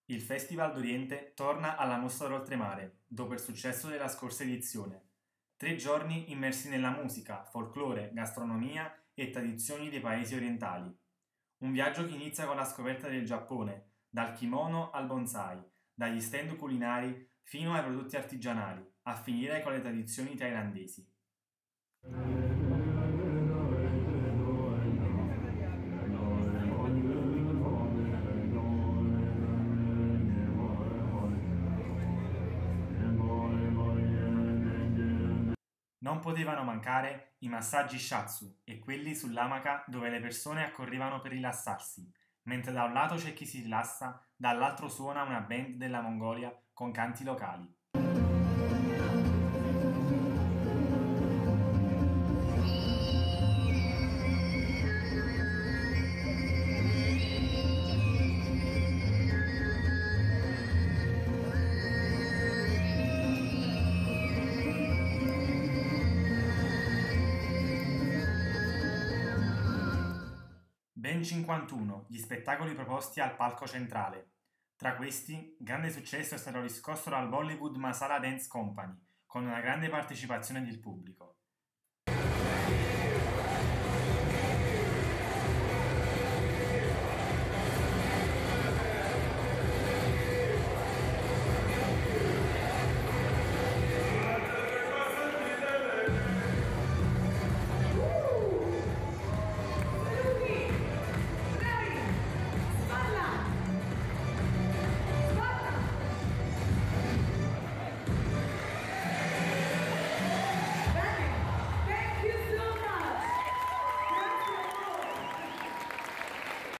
Il Festival d'Oriente torna alla Mostra d'Oltremare, dopo il successo della scorsa edizione. 3 giorni immersi nella musica, folklore, gastronomia e tradizioni dei paesi orientali. Un viaggio che inizia con la scoperta del Giappone, dal kimono al bonsai, dagli stand culinari fino ai prodotti artigianali, a finire con le tradizioni thailandesi. Non potevano mancare i massaggi shiatsu e quelli sull'amaca dove le persone accorrevano per rilassarsi, mentre da un lato c'è chi si rilassa, dall'altro suona una band della Mongolia con canti locali. Ben 51 gli spettacoli proposti al palco centrale. Tra questi, grande successo è stato riscosso dal Bollywood Masala Dance Company, con una grande partecipazione del pubblico.